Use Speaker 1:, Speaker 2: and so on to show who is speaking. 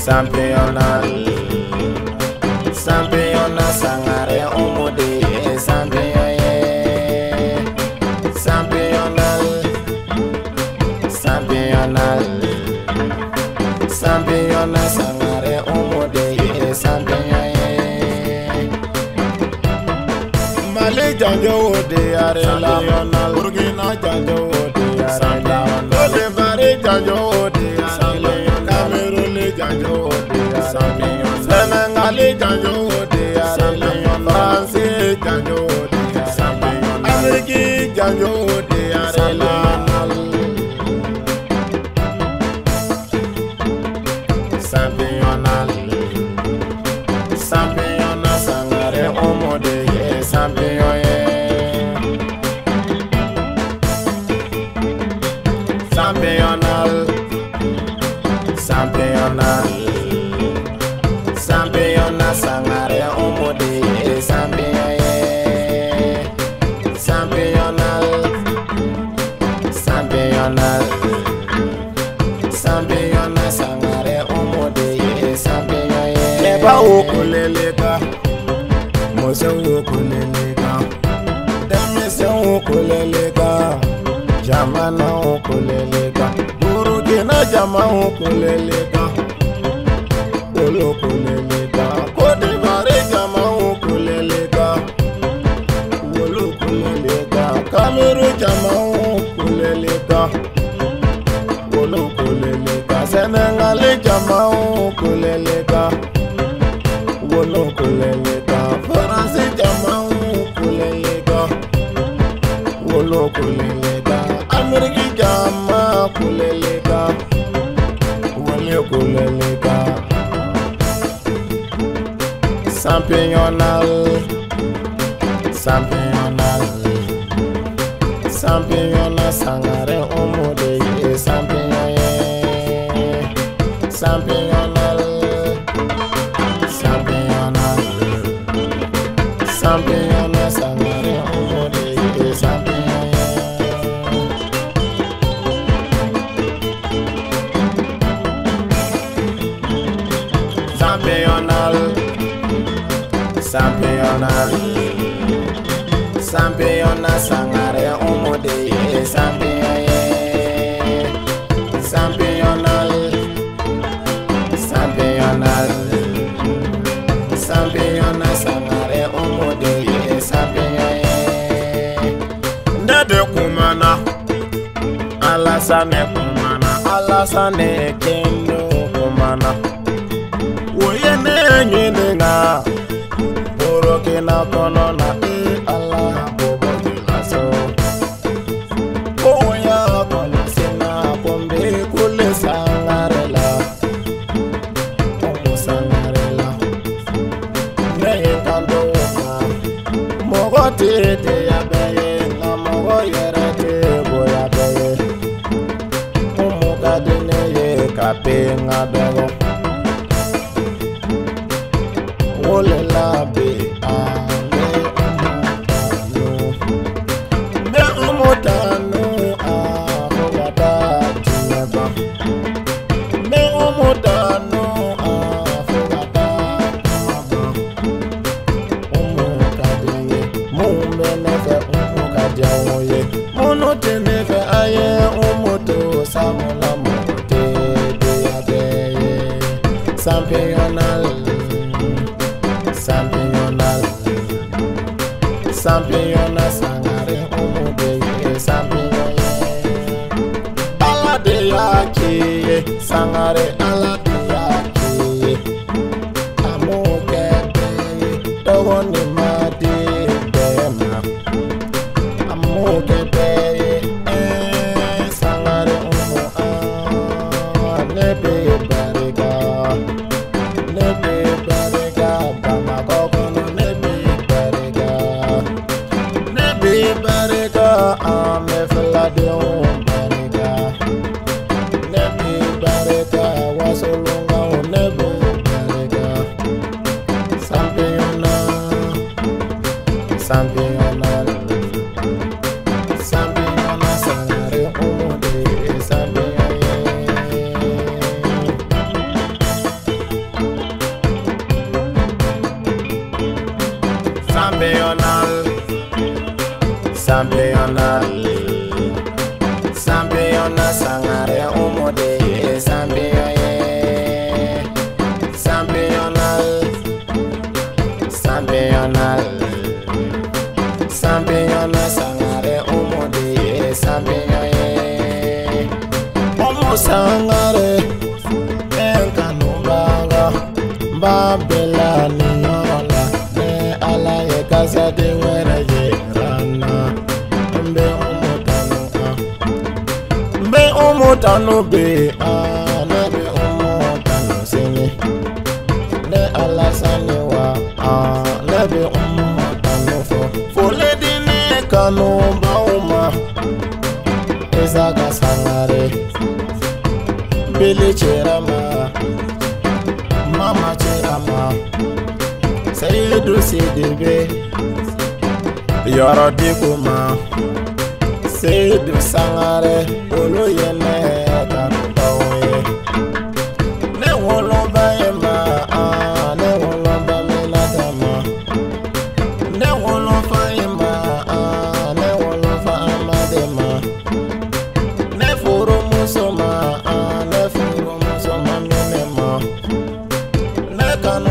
Speaker 1: Championnat sangare umudi championnat sangare umudi Mali janjo de arela Burkina janjo de arela Côte d'Ivoire janjo de arela Cameroun janjo de arela Senegal janjo de arela France janjo de arela Amérique janjo de arela Championnat sangare umudi Championnat sangare umudi championnat sangare umudi Leba ukuleleka Mose ukuleleka Demese ukuleleka Jamana ukuleleka Burkina jama ukuleleka Olo ukuleleka Côte d'Ivoire jama ukuleleka Olo ukuleleka Cameroun jama ukuleleka Olo ukuleleka Senegal jama ukuleleka Olo ukuleleka France jama ukuleleka Olo ukuleleka America jama ukuleleka Olo ukuleleka Championnat sangare umudi championnat sangare umudi Championnat sangare umudi championnat sangare umudi Nede kumana Alasane kendo kumana Oye nyene nga Burkina kono na Allah bobo dilaso Oya kono sina kombe kule sangarela Omo sangarela Neye kando ma Mogo tete ya beye Na mogo yere te boya beye Omo kadene ye kape nga bego Ole la be Umutano afogata tuneba Me umutano afogata umukadiye Mumenefe umukadiye Munutenefe aye umuto samula mote deyabeye Championnat sangare umudi championnat Alade yaki sangare alade yaki Amukebe dogoni madi dema Amukebe sangare umu nebe barika Bamagogo no nebe barika Championnat Championnat Sangare Umode Championnat Sangare Umode Omo Sangare Enkanubanga Babela Niola Ne ala ye casa de wera ye rana Mbe umutanu be ne be umutanu sini Ne ala saniwa ne be umutanu fo lady ne kanu bauma Ezaga Sangare Billy Cherama Mama Cherama Seydou Sidibé Yoro Dikuma Seydou Sangare Olo yene karubawe Ne wolomba ema Ne wolomba milatama Ne wolomba ema Ne wolomba amadema Ne furu musoma Ne furu musoma minema Ne kanu